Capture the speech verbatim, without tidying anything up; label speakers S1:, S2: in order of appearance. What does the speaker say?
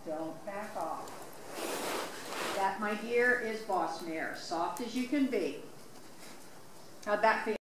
S1: Don't back off. That, my dear, is boss mare. Soft as you can be. How'd that feel?